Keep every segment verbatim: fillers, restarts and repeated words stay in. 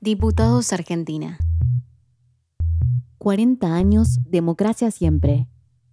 Diputados Argentina. cuarenta años, democracia siempre.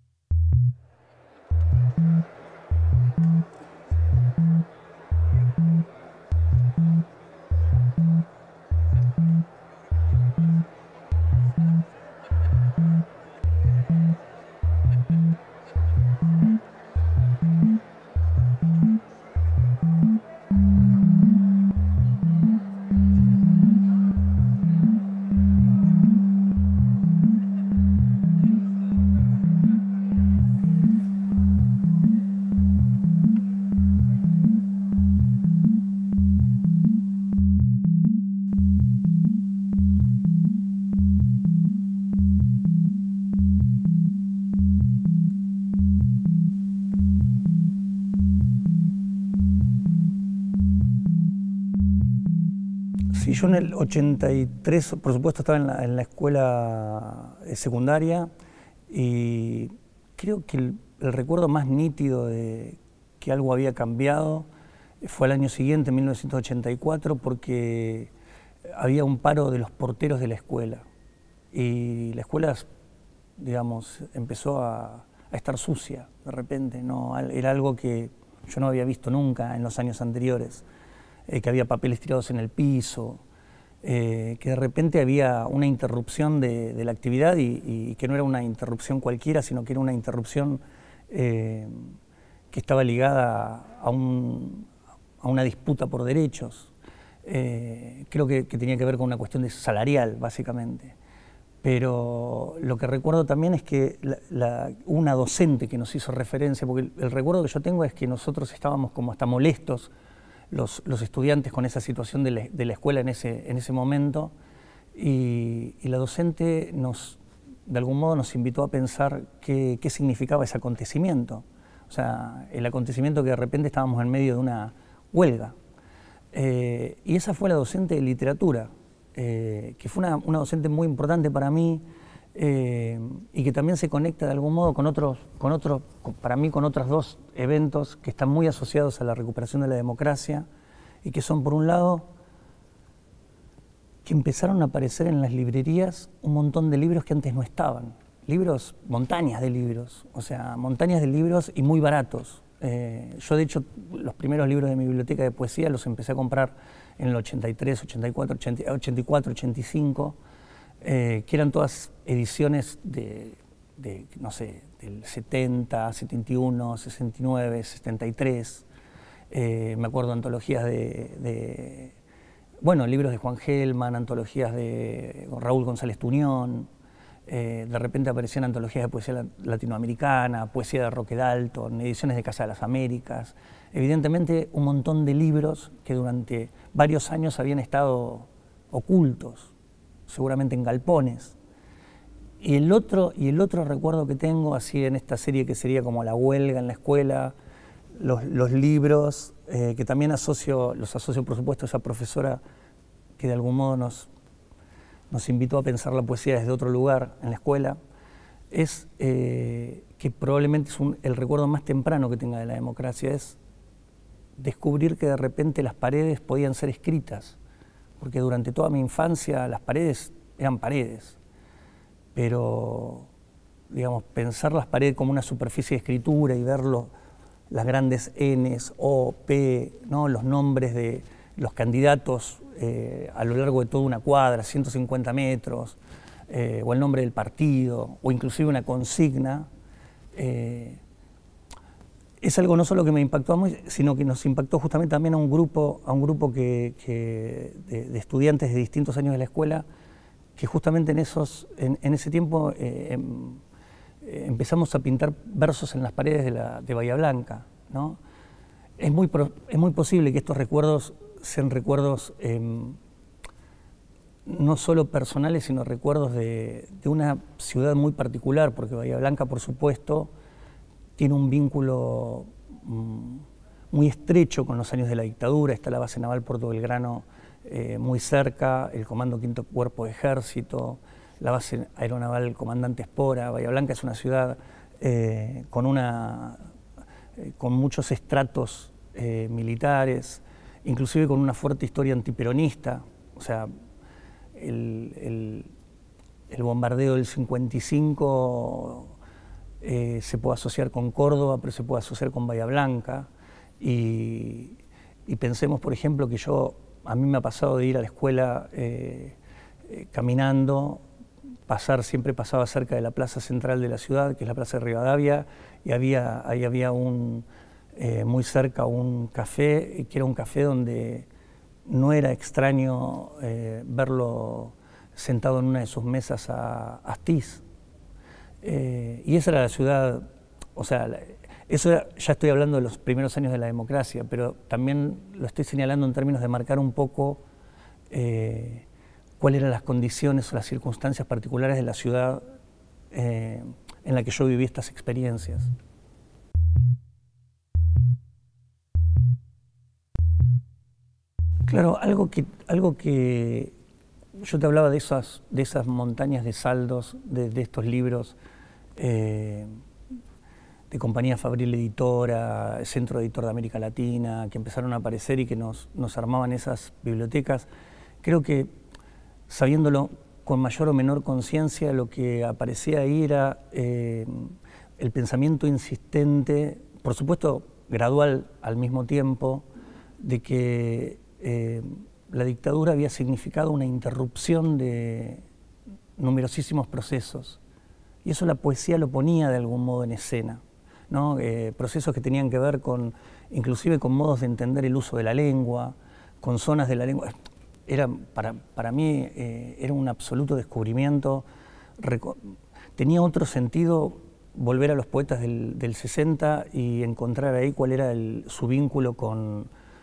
Sí, yo en el ochenta y tres, por supuesto, estaba en la, en la escuela secundaria y creo que el, el recuerdo más nítido de que algo había cambiado fue al año siguiente, en mil novecientos ochenta y cuatro, porque había un paro de los porteros de la escuela y la escuela, digamos, empezó a, a estar sucia de repente, ¿no? Era algo que yo no había visto nunca en los años anteriores. Eh, que había papeles tirados en el piso, eh, que de repente había una interrupción de, de la actividad y, y que no era una interrupción cualquiera, sino que era una interrupción eh, que estaba ligada a, un, a una disputa por derechos. Eh, creo que, que tenía que ver con una cuestión de salarial, básicamente. Pero lo que recuerdo también es que la, la, una docente que nos hizo referencia, porque el, el recuerdo que yo tengo es que nosotros estábamos como hasta molestos, Los, los estudiantes con esa situación de la, de la escuela en ese, en ese momento y, y la docente nos, de algún modo nos invitó a pensar qué, qué significaba ese acontecimiento, o sea, el acontecimiento que de repente estábamos en medio de una huelga. Eh, y esa fue la docente de literatura, eh, que fue una, una docente muy importante para mí eh, y que también se conecta de algún modo con otros, con otros, para mí con otros dos eventos que están muy asociados a la recuperación de la democracia y que son, por un lado, que empezaron a aparecer en las librerías un montón de libros que antes no estaban, libros, montañas de libros, o sea, montañas de libros y muy baratos. Eh, yo, de hecho, los primeros libros de mi biblioteca de poesía los empecé a comprar en el ochenta y tres, ochenta y cuatro, ochenta y cuatro, ochenta y cinco, eh, que eran todas ediciones de, de, no sé, del setenta, setenta y uno, sesenta y nueve, setenta y tres. Eh, me acuerdo antologías de, de, bueno, libros de Juan Gelman, antologías de Raúl González Tuñón. Eh, de repente aparecían antologías de poesía latinoamericana, poesía de Roque Dalton, ediciones de Casa de las Américas. Evidentemente, un montón de libros que durante varios años habían estado ocultos, seguramente en galpones. Y el otro, y el otro recuerdo que tengo, así en esta serie que sería como la huelga en la escuela, los, los libros, eh, que también asocio, los asocio por supuesto a esa profesora que de algún modo nos, nos invitó a pensar la poesía desde otro lugar en la escuela, es eh, que probablemente es un, el recuerdo más temprano que tenga de la democracia, es descubrir que de repente las paredes podían ser escritas, porque durante toda mi infancia las paredes eran paredes. Pero, digamos, pensar las paredes como una superficie de escritura y verlo, las grandes N's, O, P, ¿no? Los nombres de los candidatos eh, a lo largo de toda una cuadra, ciento cincuenta metros, eh, o el nombre del partido, o inclusive una consigna, eh, es algo no solo que me impactó a mí, sino que nos impactó justamente también a un grupo, a un grupo que, que de, de estudiantes de distintos años de la escuela, que justamente en, esos, en, en ese tiempo eh, em, eh, empezamos a pintar versos en las paredes de, la, de Bahía Blanca, ¿no? Es muy, pro, es muy posible que estos recuerdos sean recuerdos eh, no solo personales, sino recuerdos de, de una ciudad muy particular, porque Bahía Blanca, por supuesto, tiene un vínculo mmm, muy estrecho con los años de la dictadura. Está la base naval Puerto Belgrano eh, muy cerca, el Comando Quinto Cuerpo de Ejército, la base aeronaval Comandante Espora. Bahía Blanca es una ciudad eh, con, una, eh, con muchos estratos eh, militares, inclusive con una fuerte historia antiperonista. O sea, el, el, el bombardeo del cincuenta y cinco eh, se puede asociar con Córdoba, pero se puede asociar con Bahía Blanca. Y, y pensemos, por ejemplo, que yo, a mí me ha pasado de ir a la escuela eh, eh, caminando, pasar, siempre pasaba cerca de la plaza central de la ciudad, que es la Plaza de Rivadavia, y había, ahí había un, eh, muy cerca un café, que era un café donde no era extraño eh, verlo sentado en una de sus mesas a Astiz. Eh, y esa era la ciudad, o sea, la, eso era, ya estoy hablando de los primeros años de la democracia, pero también lo estoy señalando en términos de marcar un poco eh, cuáles eran las condiciones o las circunstancias particulares de la ciudad eh, en la que yo viví estas experiencias. Claro, algo que, algo que yo te hablaba de esas, de esas montañas de saldos, de, de estos libros, eh, de Compañía Fabril Editora, Centro Editor de América Latina, que empezaron a aparecer y que nos, nos armaban esas bibliotecas. Creo que, sabiéndolo con mayor o menor conciencia, lo que aparecía ahí era eh, el pensamiento insistente, por supuesto gradual al mismo tiempo, de que eh, la dictadura había significado una interrupción de numerosísimos procesos. Y eso la poesía lo ponía de algún modo en escena, ¿no? Eh, procesos que tenían que ver con, inclusive con modos de entender el uso de la lengua, con zonas de la lengua. Era, para, para mí eh, era un absoluto descubrimiento. Reco tenía otro sentido volver a los poetas del, del sesenta y encontrar ahí cuál era el, su vínculo con,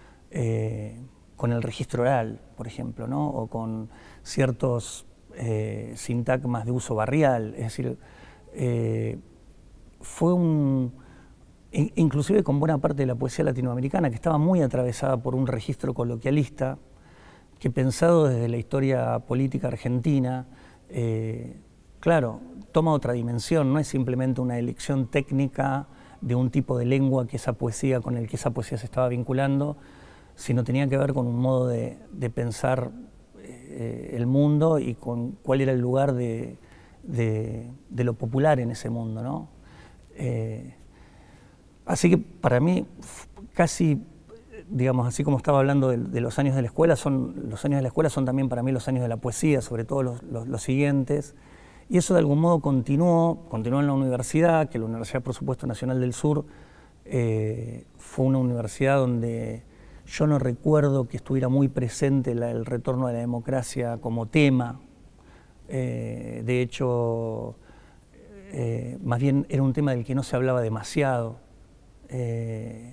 eh, con el registro oral, por ejemplo, ¿no? O con ciertos eh, sintagmas de uso barrial. Es decir, eh, fue un, inclusive con buena parte de la poesía latinoamericana, que estaba muy atravesada por un registro coloquialista, que pensado desde la historia política argentina, eh, claro, toma otra dimensión, no es simplemente una elección técnica de un tipo de lengua que esa poesía, con el que esa poesía se estaba vinculando, sino tenía que ver con un modo de, de pensar eh, el mundo y con cuál era el lugar de, de, de lo popular en ese mundo, ¿no? Eh, así que para mí casi, digamos, así como estaba hablando de, de los años de la escuela, son, los años de la escuela son también para mí los años de la poesía, sobre todo los, los, los siguientes, y eso de algún modo continuó, continuó en la universidad, que la Universidad, por supuesto, Nacional del Sur eh, fue una universidad donde yo no recuerdo que estuviera muy presente la, el retorno de la democracia como tema. Eh, de hecho, eh, más bien era un tema del que no se hablaba demasiado. Eh,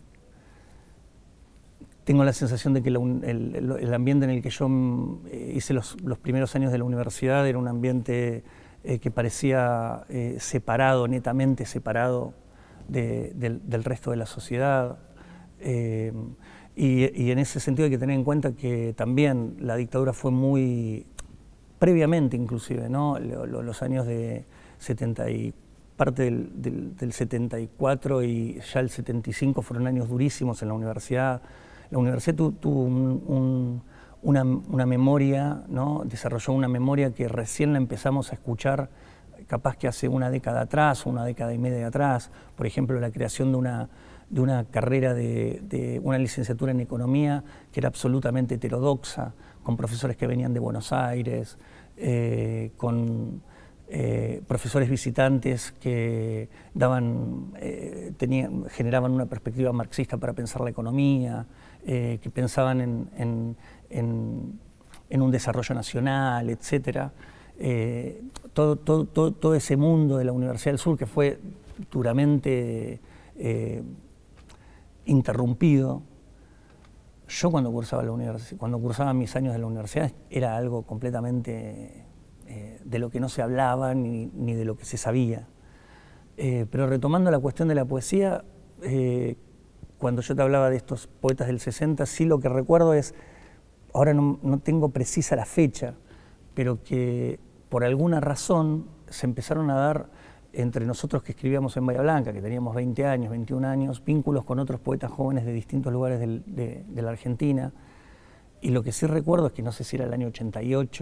tengo la sensación de que la, el, el ambiente en el que yo eh, hice los, los primeros años de la universidad era un ambiente eh, que parecía eh, separado, netamente separado de, del, del resto de la sociedad. Eh, y, y en ese sentido hay que tener en cuenta que también la dictadura fue muy, previamente inclusive, ¿no? Los años de setenta y parte del, del, del setenta y cuatro y ya el setenta y cinco fueron años durísimos en la universidad. La universidad tuvo tu, un, un, una, una memoria, ¿no? Desarrolló una memoria que recién la empezamos a escuchar capaz que hace una década atrás, una década y media atrás. Por ejemplo, la creación de una, de una carrera de, de una licenciatura en economía que era absolutamente heterodoxa, con profesores que venían de Buenos Aires, eh, con eh, profesores visitantes que daban, eh, tenían, generaban una perspectiva marxista para pensar la economía, eh, que pensaban en, en, en, en un desarrollo nacional, etcétera. Eh, todo, todo, todo, todo ese mundo de la Universidad del Sur que fue duramente eh, interrumpido. Yo cuando cursaba, la universidad, cuando cursaba mis años de la universidad era algo completamente eh, de lo que no se hablaba ni, ni de lo que se sabía. Eh, pero retomando la cuestión de la poesía, eh, cuando yo te hablaba de estos poetas del sesenta, sí lo que recuerdo es, ahora no, no tengo precisa la fecha, pero que por alguna razón se empezaron a dar entre nosotros que escribíamos en Bahía Blanca, que teníamos veinte años, veintiún años, vínculos con otros poetas jóvenes de distintos lugares del, de, de la Argentina. Y lo que sí recuerdo es que no sé si era el año ochenta y ocho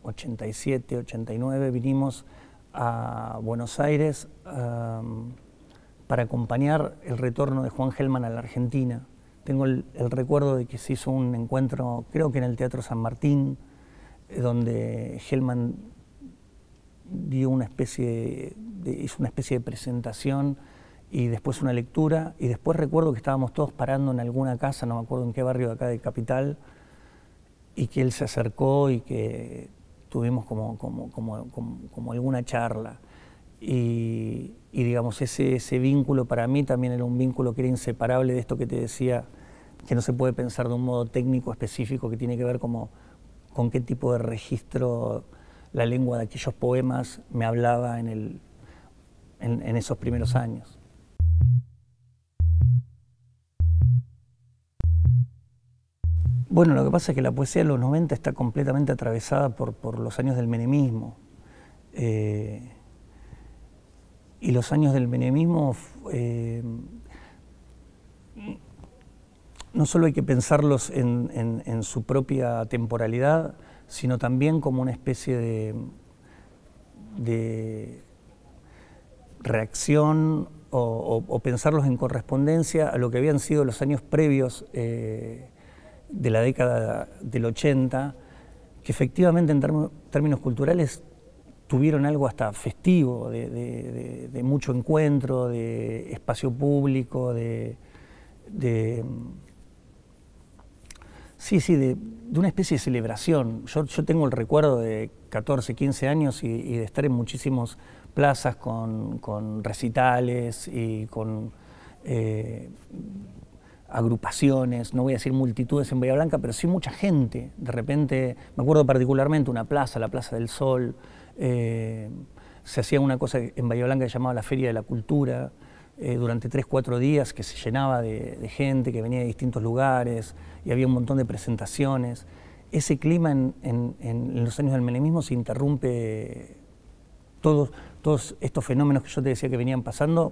ochenta y siete, ochenta y nueve, vinimos a Buenos Aires um, para acompañar el retorno de Juan Gelman a la Argentina. Tengo el, el recuerdo de que se hizo un encuentro, creo que en el Teatro San Martín, donde Gelman dio una especie de, hizo una especie de presentación y después una lectura, y después recuerdo que estábamos todos parando en alguna casa, no me acuerdo en qué barrio de acá de Capital, y que él se acercó y que tuvimos como, como, como, como, como alguna charla. Y, y digamos, ese, ese vínculo para mí también era un vínculo que era inseparable de esto que te decía, que no se puede pensar de un modo técnico específico, que tiene que ver como con qué tipo de registro la lengua de aquellos poemas me hablaba en, el, en, en esos primeros años. Bueno, lo que pasa es que la poesía de los noventa está completamente atravesada por, por los años del menemismo. Eh, y los años del menemismo, eh, no solo hay que pensarlos en, en, en su propia temporalidad, sino también como una especie de, de reacción o, o, o pensarlos en correspondencia a lo que habían sido los años previos eh, de la década del ochenta, que efectivamente en term términos culturales tuvieron algo hasta festivo, de, de, de, de mucho encuentro, de espacio público, de, de sí, sí, de, de una especie de celebración. Yo, yo tengo el recuerdo de catorce, quince años y, y de estar en muchísimas plazas con, con recitales y con eh, agrupaciones, no voy a decir multitudes en Bahía Blanca, pero sí mucha gente. De repente, me acuerdo particularmente una plaza, la Plaza del Sol, eh, se hacía una cosa en Bahía Blanca que se llamaba la Feria de la Cultura, eh, durante tres, cuatro días, que se llenaba de, de gente que venía de distintos lugares y había un montón de presentaciones. Ese clima en, en, en los años del menemismo se interrumpe, todos, todos estos fenómenos que yo te decía que venían pasando,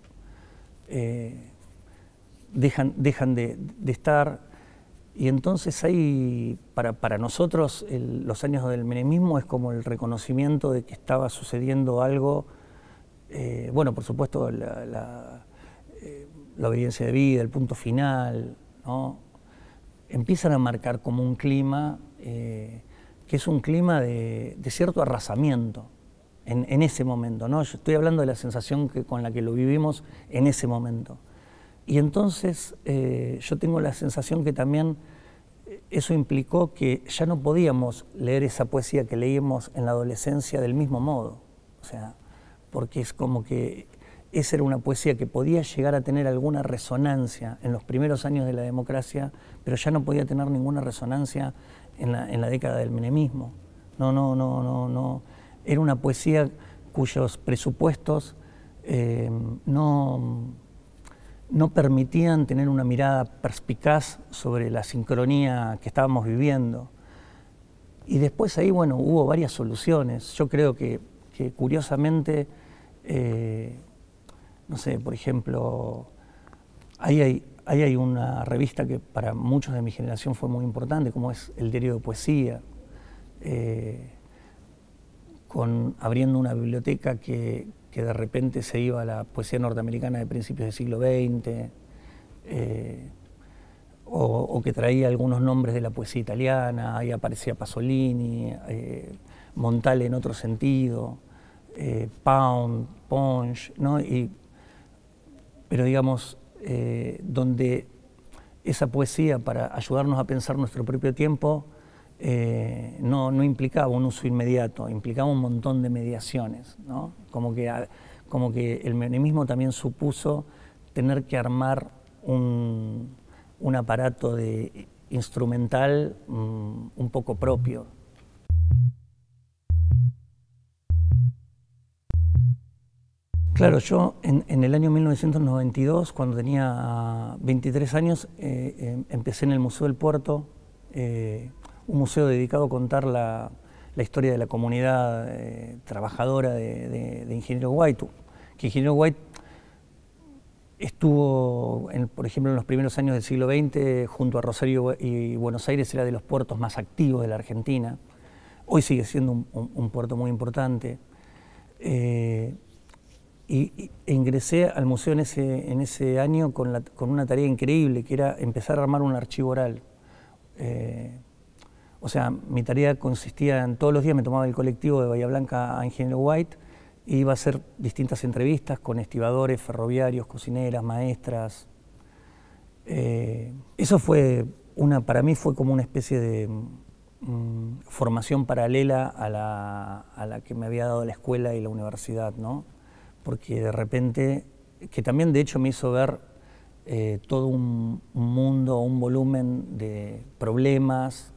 eh, dejan, dejan de, de estar, y entonces hay, para, para nosotros, el, los años del menemismo es como el reconocimiento de que estaba sucediendo algo, eh, bueno, por supuesto, la, la, eh, la obediencia de vida, el punto final, ¿no? Empiezan a marcar como un clima, eh, que es un clima de, de cierto arrasamiento en, en ese momento, ¿no? Yo estoy hablando de la sensación que, con la que lo vivimos en ese momento. Y entonces eh, yo tengo la sensación que también eso implicó que ya no podíamos leer esa poesía que leíamos en la adolescencia del mismo modo. O sea, porque es como que esa era una poesía que podía llegar a tener alguna resonancia en los primeros años de la democracia, pero ya no podía tener ninguna resonancia en la, en la década del menemismo. No, no, no, no, no. Era una poesía cuyos presupuestos eh, no... no permitían tener una mirada perspicaz sobre la sincronía que estábamos viviendo. Y después ahí, bueno, hubo varias soluciones. Yo creo que, que curiosamente, eh, no sé, por ejemplo, ahí hay, ahí hay una revista que para muchos de mi generación fue muy importante, como es El Diario de Poesía, eh, con, abriendo una biblioteca que, que de repente se iba a la poesía norteamericana de principios del siglo veinte, eh, o, o que traía algunos nombres de la poesía italiana, ahí aparecía Pasolini, eh, Montale en otro sentido, eh, Pound, Ponch, ¿no? Y, pero digamos, eh, donde esa poesía para ayudarnos a pensar nuestro propio tiempo Eh, no, no implicaba un uso inmediato, implicaba un montón de mediaciones, ¿no? Como que, como que el menemismo también supuso tener que armar un, un aparato de instrumental um, un poco propio. Claro, yo en, en el año mil novecientos noventa y dos, cuando tenía veintitrés años, eh, eh, empecé en el Museo del Puerto, eh, un museo dedicado a contar la, la historia de la comunidad eh, trabajadora de, de, de Ingeniero White, que Ingeniero White estuvo, en, por ejemplo, en los primeros años del siglo veinte, junto a Rosario y Buenos Aires, era de los puertos más activos de la Argentina. hoy sigue siendo un, un, un puerto muy importante. Eh, y, y ingresé al museo en ese, en ese año con, la, con una tarea increíble, que era empezar a armar un archivo oral. Eh, o sea, mi tarea consistía en todos los días me tomaba el colectivo de Bahía Blanca a Ingeniero White e iba a hacer distintas entrevistas con estibadores, ferroviarios, cocineras, maestras. Eh, eso fue una, para mí fue como una especie de mm, formación paralela a la, a la que me había dado la escuela y la universidad, ¿no? Porque de repente, que también de hecho me hizo ver eh, todo un, un mundo, un volumen de problemas,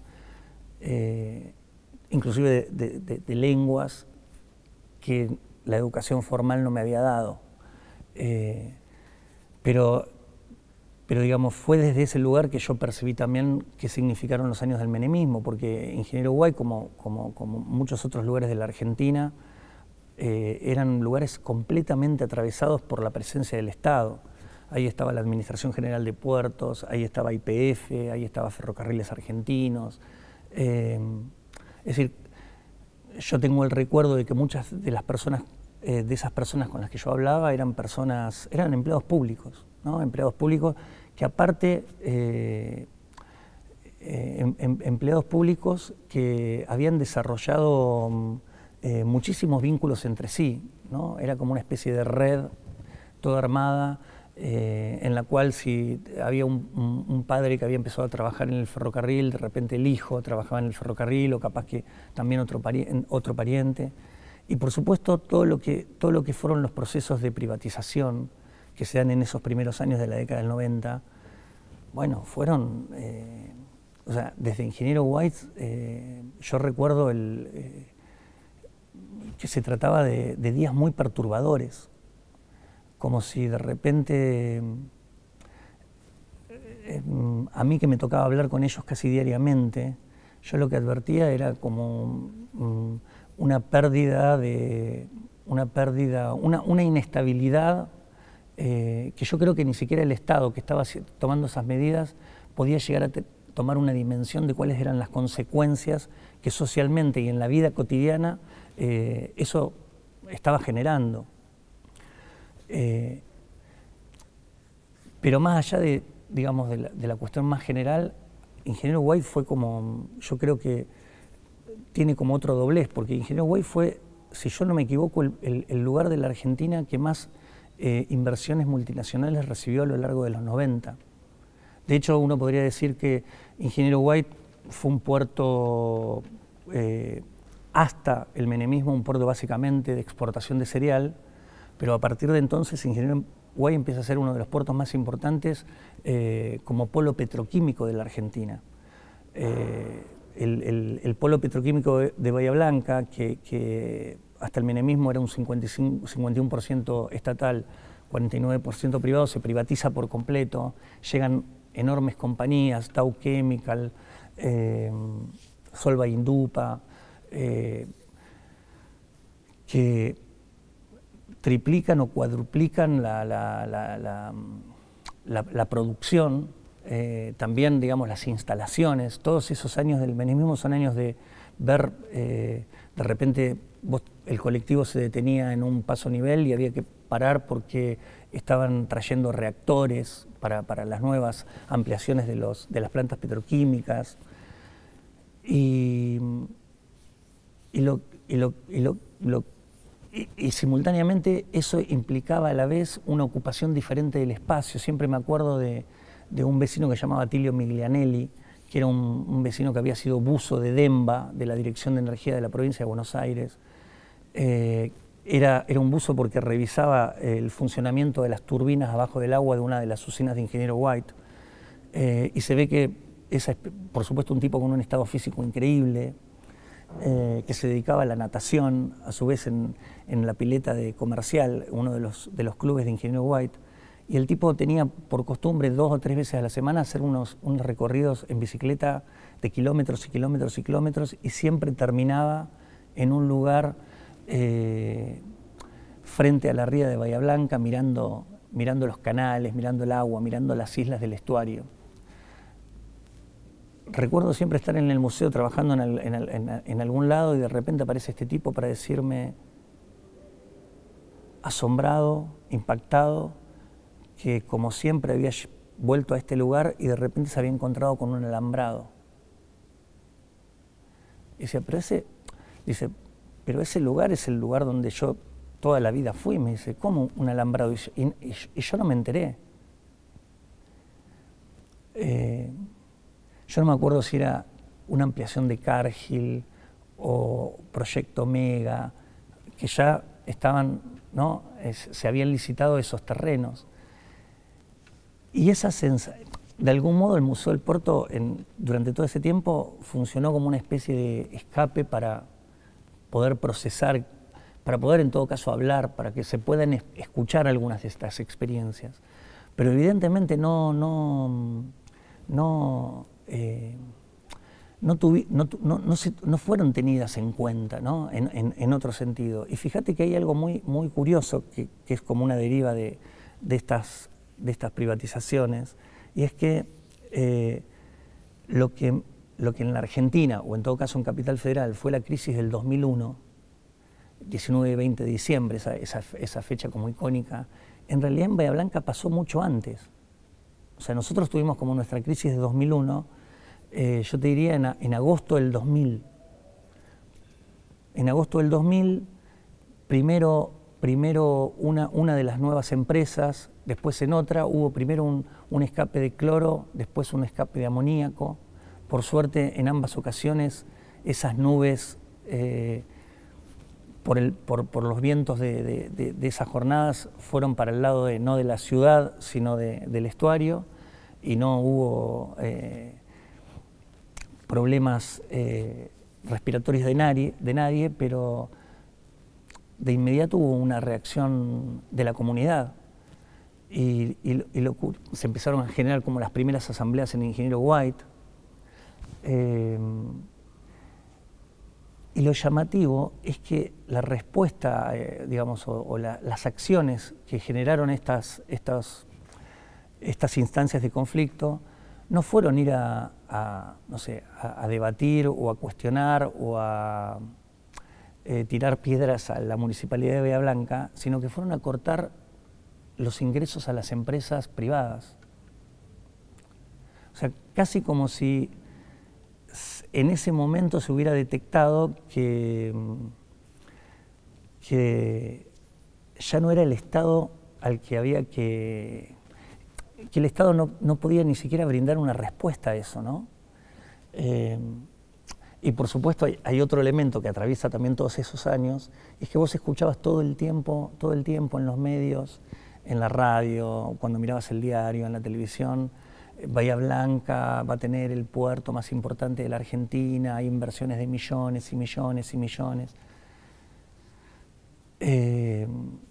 eh, inclusive de, de, de, de lenguas que la educación formal no me había dado. Eh, pero, pero digamos, fue desde ese lugar que yo percibí también qué significaron los años del menemismo, porque Ingeniero White, como, como, como muchos otros lugares de la Argentina, eh, eran lugares completamente atravesados por la presencia del Estado. Ahí estaba la Administración General de Puertos, ahí estaba Y P F, ahí estaba Ferrocarriles Argentinos. Eh, es decir, yo tengo el recuerdo de que muchas de las personas, eh, de esas personas con las que yo hablaba eran personas, eran empleados públicos, ¿no? Empleados públicos que aparte, eh, eh, em, em, empleados públicos que habían desarrollado eh, muchísimos vínculos entre sí, ¿no? Era como una especie de red toda armada, Eh, en la cual si había un, un, un padre que había empezado a trabajar en el ferrocarril, de repente el hijo trabajaba en el ferrocarril o capaz que también otro, pari otro pariente. Y por supuesto todo lo, que, todo lo que fueron los procesos de privatización que se dan en esos primeros años de la década del noventa, bueno, fueron, eh, o sea, desde Ingeniero White eh, yo recuerdo el, eh, que se trataba de, de días muy perturbadores, como si de repente, eh, a mí que me tocaba hablar con ellos casi diariamente, yo lo que advertía era como um, una pérdida, de, una, pérdida una, una inestabilidad eh, que yo creo que ni siquiera el Estado que estaba tomando esas medidas podía llegar a tomar una dimensión de cuáles eran las consecuencias que socialmente y en la vida cotidiana eh, eso estaba generando. Eh, pero más allá de, digamos, de la, de la cuestión más general, Ingeniero White fue como, yo creo que tiene como otro doblez, porque Ingeniero White fue, si yo no me equivoco, el, el, el lugar de la Argentina que más eh, inversiones multinacionales recibió a lo largo de los noventa. De hecho, uno podría decir que Ingeniero White fue un puerto, eh, hasta el menemismo, un puerto básicamente de exportación de cereal, pero a partir de entonces Ingeniero White empieza a ser uno de los puertos más importantes eh, como polo petroquímico de la Argentina. Eh, el, el, el polo petroquímico de, de Bahía Blanca, que, que hasta el menemismo era un cincuenta y cinco, cincuenta y uno por ciento estatal, cuarenta y nueve por ciento privado, se privatiza por completo, llegan enormes compañías, Dow Chemical, eh, Solva Indupa, eh, que triplican o cuadruplican la, la, la, la, la, la producción, eh, también digamos las instalaciones. Todos esos años del menemismo son años de ver, eh, de repente vos, el colectivo se detenía en un paso nivel y había que parar porque estaban trayendo reactores para, para las nuevas ampliaciones de, los, de las plantas petroquímicas. Y, y, lo, y, lo, y lo, lo Y, y simultáneamente eso implicaba a la vez una ocupación diferente del espacio. Siempre me acuerdo de, de un vecino que se llamaba Tilio Miglianelli, que era un, un vecino que había sido buzo de DEMBA, de la Dirección de Energía de la Provincia de Buenos Aires. Eh, era, era un buzo porque revisaba el funcionamiento de las turbinas abajo del agua de una de las usinas de Ingeniero White. Eh, y se ve que, esa, por supuesto, un tipo con un estado físico increíble, Eh, que se dedicaba a la natación, a su vez en, en la pileta de Comercial, uno de los, de los clubes de Ingeniero White, y el tipo tenía por costumbre dos o tres veces a la semana hacer unos, unos recorridos en bicicleta de kilómetros y kilómetros y kilómetros, y siempre terminaba en un lugar eh, frente a la ría de Bahía Blanca, mirando, mirando los canales, mirando el agua, mirando las islas del estuario. recuerdo siempre estar en el museo trabajando en, el, en, el, en, en algún lado y de repente aparece este tipo para decirme, asombrado, impactado, que como siempre había vuelto a este lugar y de repente se había encontrado con un alambrado. Y dice, pero ese, dice, pero ese lugar es el lugar donde yo toda la vida fui. Me dice, ¿cómo un alambrado? Y, y, y yo no me enteré. Eh, yo no me acuerdo si era una ampliación de Cargill o Proyecto Mega, que ya estaban, ¿no? Es, se habían licitado esos terrenos. Y esa sensación, de algún modo el Museo del Puerto en, durante todo ese tiempo funcionó como una especie de escape para poder procesar, para poder en todo caso hablar, para que se puedan es, escuchar algunas de estas experiencias. Pero evidentemente no, no, no, eh, no, tuvi, no, no, no, se, no fueron tenidas en cuenta, ¿no? en, en, en otro sentido. Y fíjate que hay algo muy, muy curioso, que, que es como una deriva de, de, estas, de estas privatizaciones, y es que, eh, lo que lo que en la Argentina, o en todo caso en Capital Federal, fue la crisis del dos mil uno, diecinueve y veinte de diciembre, esa, esa, esa fecha como icónica, en realidad en Bahía Blanca pasó mucho antes. O sea, nosotros tuvimos como nuestra crisis de dos mil uno, eh, yo te diría en, en agosto del dos mil. En agosto del dos mil, primero, primero una, una de las nuevas empresas, después en otra, hubo primero un, un escape de cloro, después un escape de amoníaco. Por suerte, en ambas ocasiones, esas nubes, eh, por, el, por, por los vientos de, de, de, de esas jornadas, fueron para el lado de, no de la ciudad, sino de, del estuario, y no hubo eh, problemas eh, respiratorios de nadie, de nadie, pero de inmediato hubo una reacción de la comunidad. Y, y, y lo, se empezaron a generar como las primeras asambleas en el Ingeniero White. Eh, y lo llamativo es que la respuesta, eh, digamos, o, o la, las acciones que generaron estas, estas, estas instancias de conflicto no fueron ir a, a no sé, a, a debatir o a cuestionar o a eh, tirar piedras a la Municipalidad de Bahía Blanca, sino que fueron a cortar los ingresos a las empresas privadas. O sea, casi como si en ese momento se hubiera detectado que, que ya no era el Estado al que había que... que el Estado no, no podía ni siquiera brindar una respuesta a eso, ¿no? Eh, y por supuesto hay, hay otro elemento que atraviesa también todos esos años, es que vos escuchabas todo el tiempo, todo el tiempo en los medios, en la radio, cuando mirabas el diario, en la televisión, Bahía Blanca va a tener el puerto más importante de la Argentina, hay inversiones de millones y millones y millones. Eh,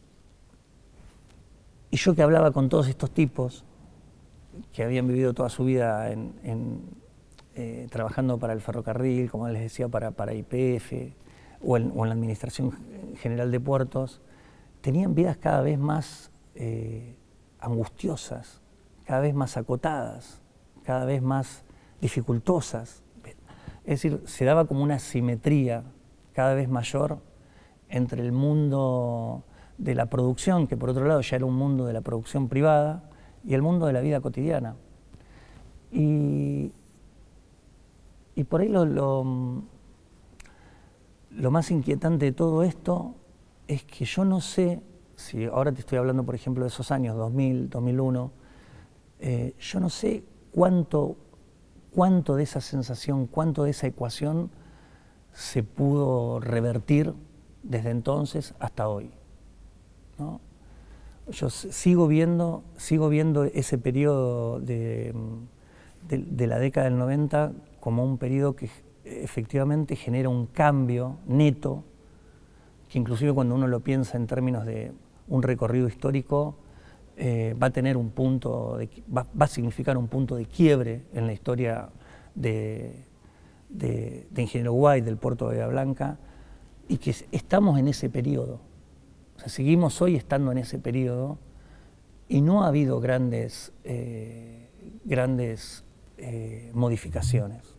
y yo que hablaba con todos estos tipos que habían vivido toda su vida en, en, eh, trabajando para el ferrocarril, como les decía, para, para Y P F o en, o en la Administración General de Puertos, tenían vidas cada vez más eh, angustiosas, cada vez más acotadas, cada vez más dificultosas. Es decir, se daba como una simetría cada vez mayor entre el mundo de la producción, que por otro lado ya era un mundo de la producción privada, y el mundo de la vida cotidiana. Y, y por ahí lo, lo, lo más inquietante de todo esto es que yo no sé, si ahora te estoy hablando por ejemplo de esos años, dos mil, dos mil uno, Eh, yo no sé cuánto, cuánto de esa sensación, cuánto de esa ecuación se pudo revertir desde entonces hasta hoy, ¿no? Yo sigo viendo, sigo viendo ese periodo de, de, de la década del noventa como un periodo que efectivamente genera un cambio neto, que inclusive cuando uno lo piensa en términos de un recorrido histórico, Eh, va a tener un punto, de, va, va a significar un punto de quiebre en la historia de, de, de Ingeniero White, del puerto de Bahía Blanca, y que estamos en ese periodo. O sea, seguimos hoy estando en ese periodo y no ha habido grandes, eh, grandes eh, modificaciones.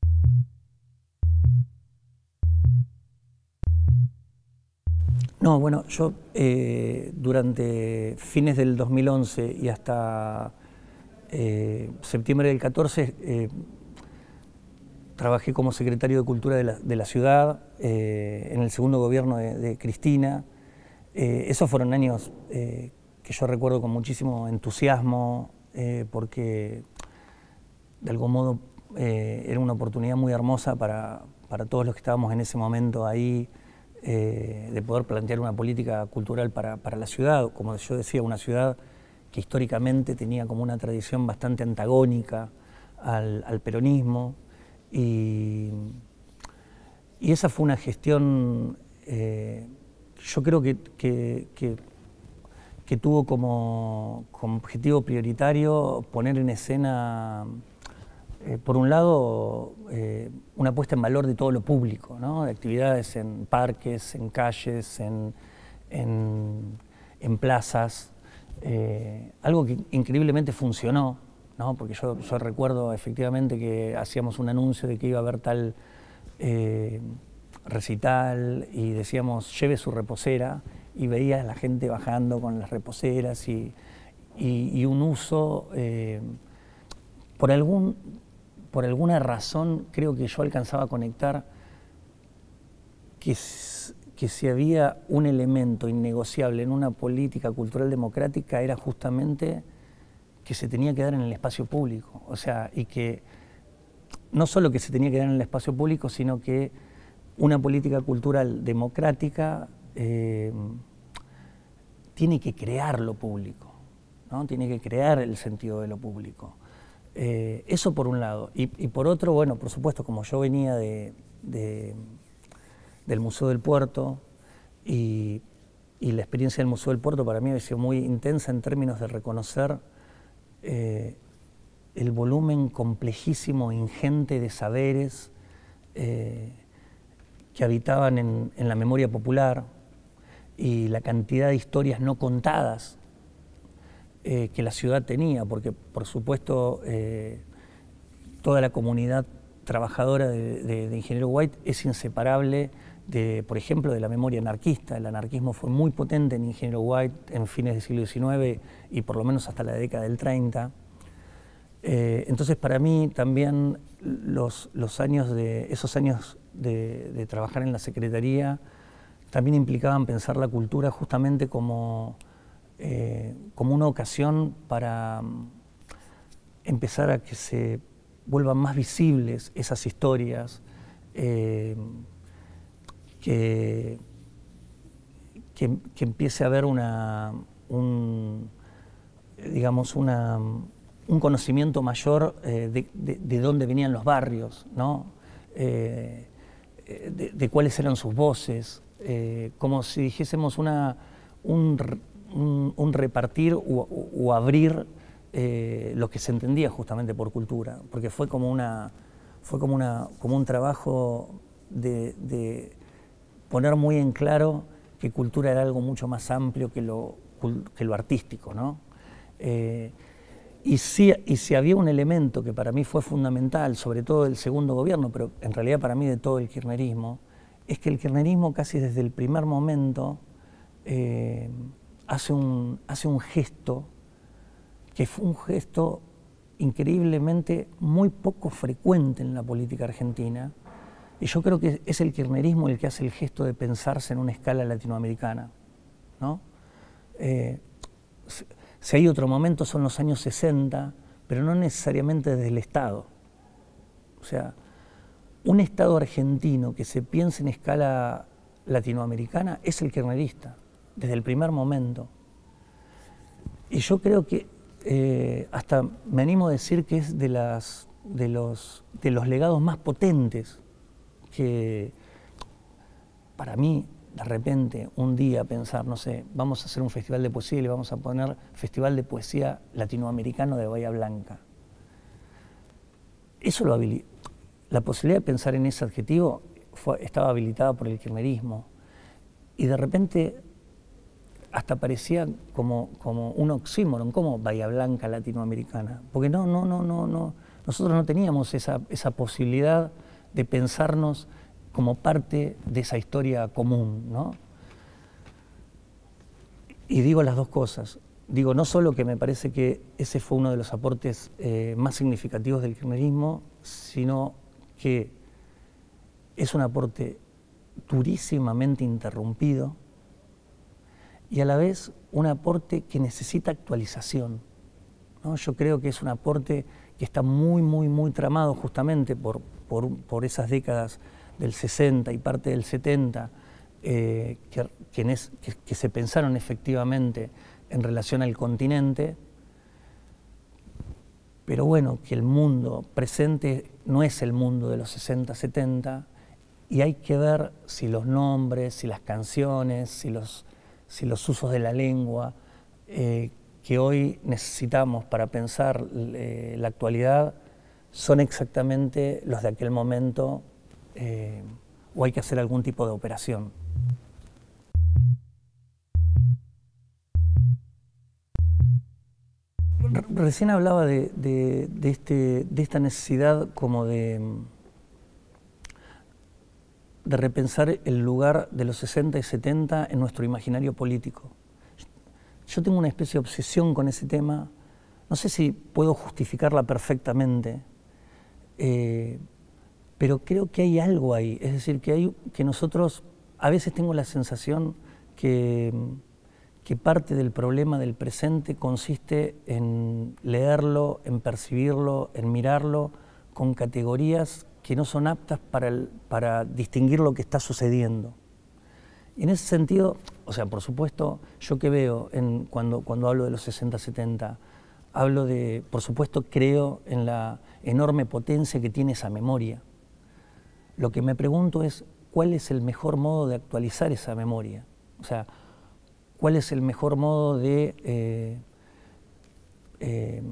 No, bueno, yo eh, durante fines del dos mil once y hasta eh, septiembre del catorce eh, trabajé como secretario de Cultura de la, de la ciudad, eh, en el segundo gobierno de, de Cristina. Eh, esos fueron años eh, que yo recuerdo con muchísimo entusiasmo, eh, porque de algún modo eh, era una oportunidad muy hermosa para, para todos los que estábamos en ese momento ahí, eh, de poder plantear una política cultural para, para la ciudad. Como yo decía, una ciudad que históricamente tenía como una tradición bastante antagónica al, al peronismo, y, y esa fue una gestión, eh, yo creo que, que, que, que tuvo como, como objetivo prioritario poner en escena, eh, por un lado, eh, una puesta en valor de todo lo público, ¿no? De actividades en parques, en calles, en, en, en plazas, eh, algo que increíblemente funcionó, ¿no? Porque yo, yo recuerdo efectivamente que hacíamos un anuncio de que iba a haber tal eh, recital y decíamos lleve su reposera, y veías a la gente bajando con las reposeras, y, y, y un uso, eh, por, algún, por alguna razón creo que yo alcanzaba a conectar que, que si había un elemento innegociable en una política cultural democrática era justamente que se tenía que dar en el espacio público, o sea, y que no solo que se tenía que dar en el espacio público, sino que una política cultural democrática eh, tiene que crear lo público, ¿no? Tiene que crear el sentido de lo público. Eh, eso por un lado. Y, y por otro, bueno, por supuesto, como yo venía de, de, del Museo del Puerto, y, y la experiencia del Museo del Puerto para mí había sido muy intensa en términos de reconocer eh, el volumen complejísimo, ingente de saberes eh, que habitaban en, en la memoria popular, y la cantidad de historias no contadas eh, que la ciudad tenía, porque por supuesto eh, toda la comunidad trabajadora de, de, de Ingeniero White es inseparable de, por ejemplo, de la memoria anarquista. El anarquismo fue muy potente en Ingeniero White en fines del siglo diecinueve y por lo menos hasta la década del treinta. Eh, entonces, para mí también los, los años de, esos años de, de trabajar en la Secretaría también implicaban pensar la cultura justamente como, eh, como una ocasión para um, empezar a que se vuelvan más visibles esas historias, eh, que, que, que empiece a haber una, un, digamos, una, un conocimiento mayor eh, de, de, de dónde venían los barrios, ¿no? Eh, de, de cuáles eran sus voces, eh, como si dijésemos una, un, un, un repartir o, o abrir eh, lo que se entendía justamente por cultura, porque fue como, una, fue como, una, como un trabajo de, de poner muy en claro que cultura era algo mucho más amplio que lo, que lo artístico, ¿no? Eh, y, si, y si había un elemento que para mí fue fundamental, sobre todo del segundo gobierno, pero en realidad para mí de todo el kirchnerismo, es que el kirchnerismo casi desde el primer momento eh, hace, un, hace un gesto que fue un gesto increíblemente muy poco frecuente en la política argentina, y yo creo que es el kirchnerismo el que hace el gesto de pensarse en una escala latinoamericana, ¿no? Eh, si hay otro momento son los años sesenta, pero no necesariamente desde el Estado. O sea, un Estado argentino que se piense en escala latinoamericana es el kirchnerista, desde el primer momento. Y yo creo que eh, hasta me animo a decir que es de, las, de, los, de los legados más potentes que para mí, de repente, un día pensar, no sé, vamos a hacer un festival de poesía y le vamos a poner Festival de Poesía Latinoamericano de Bahía Blanca. Eso lo habilita. La posibilidad de pensar en ese adjetivo fue, estaba habilitada por el kirchnerismo, y de repente hasta parecía como, como un oxímoron, como Bahía Blanca latinoamericana, porque no, no, no, no, no, nosotros no teníamos esa, esa posibilidad de pensarnos como parte de esa historia común, ¿no? Y digo las dos cosas. Digo, no solo que me parece que ese fue uno de los aportes eh, más significativos del kirchnerismo, sino que es un aporte durísimamente interrumpido y a la vez un aporte que necesita actualización, ¿no? Yo creo que es un aporte que está muy, muy, muy tramado justamente por, por, por esas décadas del sesenta y parte del setenta, eh, que, que, es, que, que se pensaron efectivamente en relación al continente, pero bueno, que el mundo presente no es el mundo de los sesenta, setenta, y hay que ver si los nombres, si las canciones, si los, si los usos de la lengua eh, que hoy necesitamos para pensar eh, la actualidad son exactamente los de aquel momento, eh, o hay que hacer algún tipo de operación. Recién hablaba de, de, de, este, de esta necesidad como de, de repensar el lugar de los sesenta y setenta en nuestro imaginario político. Yo tengo una especie de obsesión con ese tema, no sé si puedo justificarla perfectamente, eh, pero creo que hay algo ahí, es decir, que, hay, que nosotros, a veces tengo la sensación que, que parte del problema del presente consiste en leerlo, en percibirlo, en mirarlo con categorías que no son aptas para, el, para distinguir lo que está sucediendo. Y en ese sentido, o sea, por supuesto, yo que veo en, cuando, cuando hablo de los sesenta, setenta, hablo de, por supuesto, creo en la enorme potencia que tiene esa memoria. Lo que me pregunto es, ¿cuál es el mejor modo de actualizar esa memoria? O sea, ¿cuál es el mejor modo de eh, eh,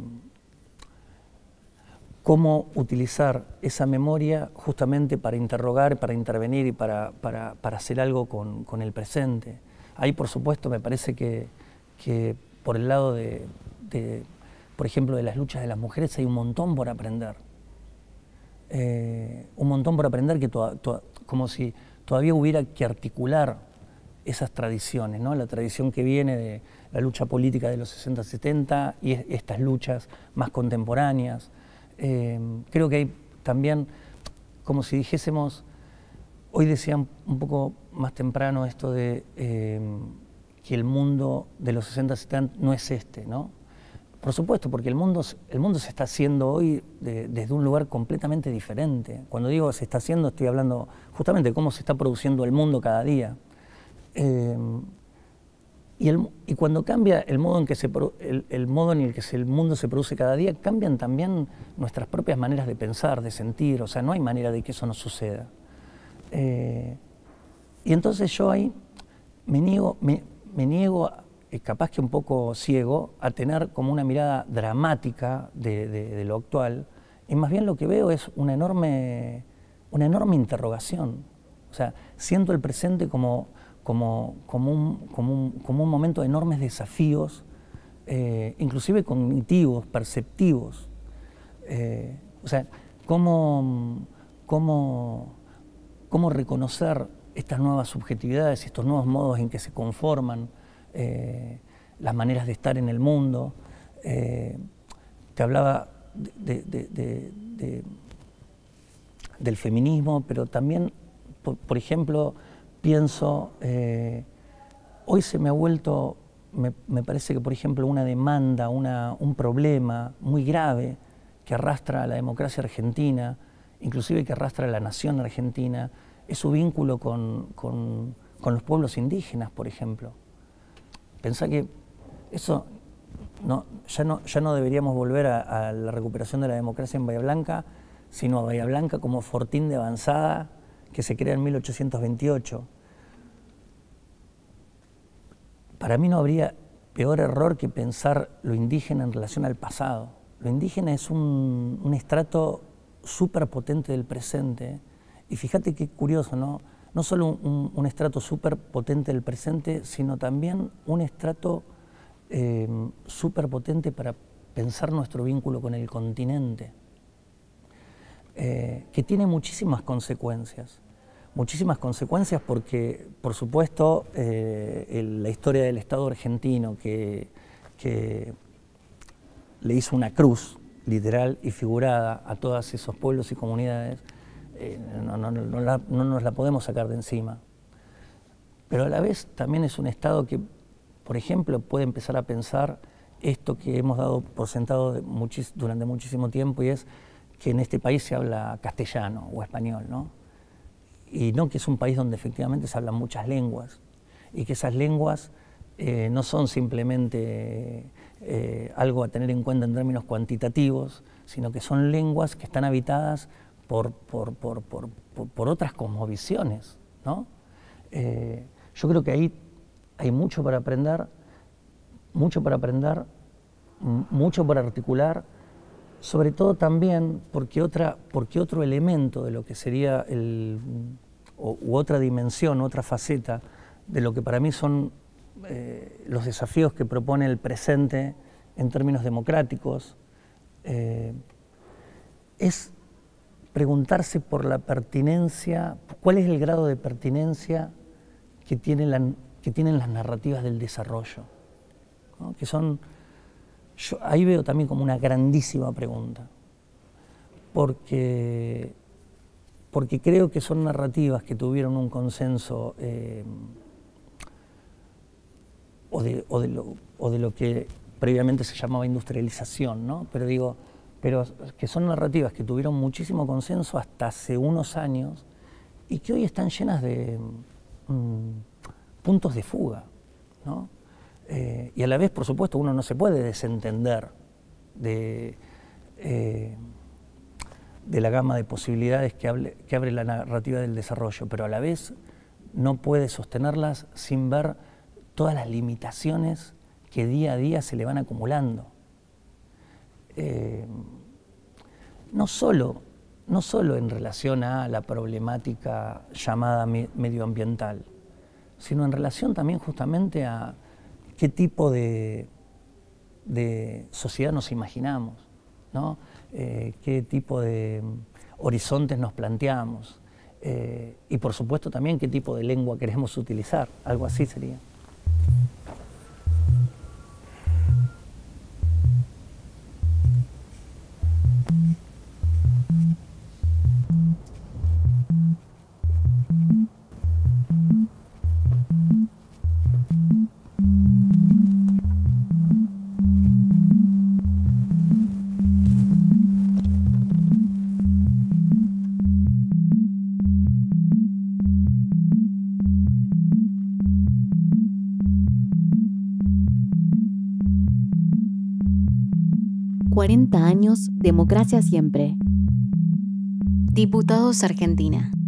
cómo utilizar esa memoria justamente para interrogar, para intervenir y para, para, para hacer algo con, con el presente? Ahí, por supuesto, me parece que, que por el lado de, de, por ejemplo, de las luchas de las mujeres hay un montón por aprender. Eh, un montón por aprender que to, to, como si todavía hubiera que articular esas tradiciones, ¿no? La tradición que viene de la lucha política de los sesenta, setenta y es, estas luchas más contemporáneas. Eh, creo que hay también, como si dijésemos, hoy decían un poco más temprano esto de eh, que el mundo de los sesenta, setenta no es este, ¿no? Por supuesto, porque el mundo, el mundo se está haciendo hoy de, desde un lugar completamente diferente. Cuando digo se está haciendo, estoy hablando justamente de cómo se está produciendo el mundo cada día. Eh, y, el, y cuando cambia el modo en que se el, el modo en el que se, el mundo se produce cada día, cambian también nuestras propias maneras de pensar, de sentir. O sea, no hay manera de que eso no suceda. Eh, y entonces yo ahí me niego, me, me niego a, capaz que un poco ciego, a tener como una mirada dramática de, de, de lo actual, y más bien lo que veo es una enorme, una enorme interrogación. O sea, siento el presente como, como, como, un, como, un, como un momento de enormes desafíos, eh, inclusive cognitivos, perceptivos. Eh, o sea, cómo, cómo, cómo reconocer estas nuevas subjetividades, estos nuevos modos en que se conforman, Eh, las maneras de estar en el mundo. Eh, te hablaba de, de, de, de, del feminismo, pero también, por, por ejemplo, pienso, eh, hoy se me ha vuelto, me, me parece que por ejemplo una demanda, una, un problema muy grave que arrastra a la democracia argentina, inclusive que arrastra a la nación argentina, es su vínculo con, con, con los pueblos indígenas, por ejemplo. Pensá que eso no, ya, no, ya no deberíamos volver a, a la recuperación de la democracia en Bahía Blanca, sino a Bahía Blanca como fortín de avanzada que se crea en mil ochocientos veintiocho. Para mí no habría peor error que pensar lo indígena en relación al pasado. Lo indígena es un, un estrato súper potente del presente. Y fíjate qué curioso, ¿no? No solo un, un estrato súper potente del presente, sino también un estrato eh, súper potente para pensar nuestro vínculo con el continente. eh, que tiene muchísimas consecuencias. Muchísimas consecuencias porque, por supuesto, eh, el, la historia del Estado argentino que, que le hizo una cruz literal y figurada a todos esos pueblos y comunidades, eh, no, no, no, la, no nos la podemos sacar de encima. Pero a la vez también es un Estado que, por ejemplo, puede empezar a pensar esto que hemos dado por sentado de muchis, durante muchísimo tiempo, y es que en este país se habla castellano o español, ¿no? Y no que es un país donde efectivamente se hablan muchas lenguas, y que esas lenguas eh, no son simplemente eh, algo a tener en cuenta en términos cuantitativos, sino que son lenguas que están habitadas por, por, por, por, por, por otras cosmovisiones, ¿no? Eh, yo creo que ahí hay mucho para aprender, mucho para aprender, mucho para articular, sobre todo también porque, otra, porque otro elemento de lo que sería, el, o, u otra dimensión, otra faceta de lo que para mí son eh, los desafíos que propone el presente en términos democráticos, eh, es preguntarse por la pertinencia, cuál es el grado de pertinencia que, tiene la, que tienen las narrativas del desarrollo, ¿no? Que son, yo ahí veo también como una grandísima pregunta, porque, porque creo que son narrativas que tuvieron un consenso eh, o, de, o, de lo, o de lo que previamente se llamaba industrialización, ¿no? Pero digo, pero que son narrativas que tuvieron muchísimo consenso hasta hace unos años y que hoy están llenas de mmm, puntos de fuga, ¿no? Eh, y a la vez, por supuesto, uno no se puede desentender de, eh, de la gama de posibilidades que, hable, que abre la narrativa del desarrollo, pero a la vez no puede sostenerlas sin ver todas las limitaciones que día a día se le van acumulando. Eh, no solo, no solo en relación a la problemática llamada me, medioambiental, sino en relación también justamente a qué tipo de, de sociedad nos imaginamos, ¿no? Eh, qué tipo de horizontes nos planteamos, eh, y por supuesto también qué tipo de lengua queremos utilizar, algo así sería. cuarenta años, democracia siempre. Diputados Argentina.